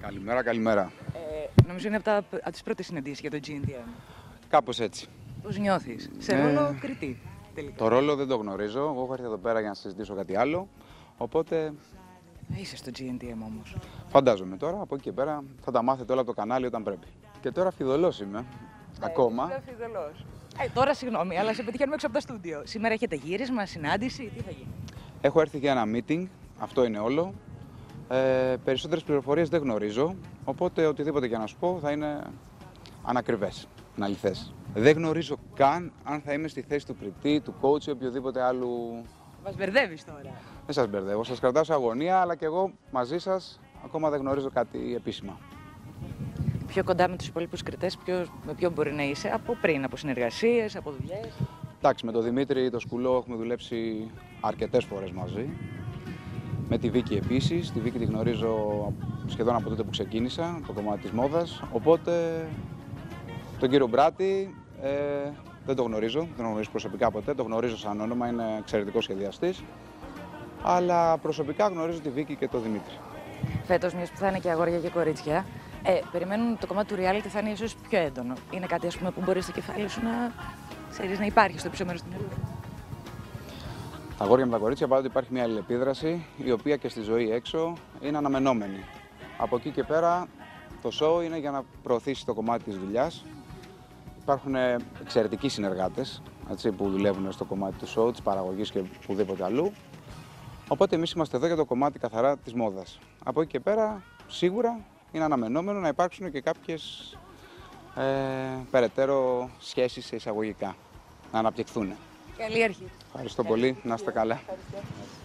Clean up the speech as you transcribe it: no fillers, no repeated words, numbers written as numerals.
Καλημέρα, καλημέρα. Νομίζω είναι από τις πρώτες συναντήσεις για το GNTM. Κάπως έτσι. Πώς νιώθεις, σε ρόλο κριτή τελικά? Το ρόλο δεν το γνωρίζω. Εγώ έχω έρθει εδώ πέρα για να συζητήσω κάτι άλλο. Οπότε Είσαι στο GNTM όμως. φαντάζομαι τώρα από εκεί και πέρα θα τα μάθετε όλα από το κανάλι όταν πρέπει. Και τώρα φιδωλός είμαι. Ακόμα. Τώρα συγγνώμη, αλλά σε πετυχαίνουμε έξω από τα στούντιο. Σήμερα έχετε γύρισμα, συνάντηση, τι θα γίνει? Έχω έρθει για ένα meeting. Αυτό είναι όλο. Περισσότερες πληροφορίες δεν γνωρίζω. Οπότε οτιδήποτε και να σου πω θα είναι ανακριβές, αληθές. Δεν γνωρίζω καν αν θα είμαι στη θέση του κριτή, του coach ή οποιοδήποτε άλλου. Μας μπερδεύεις τώρα. Δεν σας μπερδεύω, σας κρατάω σε αγωνία, αλλά και εγώ μαζί σας ακόμα δεν γνωρίζω κάτι επίσημα. Πιο κοντά με τους υπόλοιπους κριτές, με ποιον μπορεί να είσαι από πριν, από συνεργασίες, από δουλειές? Εντάξει, με τον Δημήτρη το Σκουλό έχουμε δουλέψει αρκετές φορές μαζί. Με τη Βίκη επίσης. Τη Βίκη τη γνωρίζω σχεδόν από τότε που ξεκίνησα, το κομμάτι της μόδας. Οπότε τον κύριο Μπράτη δεν το γνωρίζω, δεν τον γνωρίζω προσωπικά ποτέ. Το γνωρίζω σαν όνομα, είναι εξαιρετικός σχεδιαστής. Αλλά προσωπικά γνωρίζω τη Βίκη και τον Δημήτρη. Φέτος, μιας που θα είναι και αγόρια και κορίτσια, περιμένουν το κομμάτι του reality θα είναι ίσως πιο έντονο. Είναι κάτι, ας πούμε, που μπορεί στο κεφάλι σου να υπάρχει στο πίσω μέρος του μυαλού? Τα αγόρια με τα κορίτσια πάντοτε υπάρχει μια αλληλεπίδραση, η οποία και στη ζωή έξω είναι αναμενόμενη. Από εκεί και πέρα το show είναι για να προωθήσει το κομμάτι της δουλειάς. Υπάρχουν εξαιρετικοί συνεργάτες που δουλεύουν στο κομμάτι του show, της παραγωγής και οπουδήποτε αλλού. Οπότε εμείς είμαστε εδώ για το κομμάτι καθαρά της μόδας. Από εκεί και πέρα σίγουρα είναι αναμενόμενο να υπάρξουν και κάποιες περαιτέρω σχέσεις σε εισαγωγικά, να αναπτυχθούν. Καλή αρχή. Ευχαριστώ πολύ, να είστε καλά.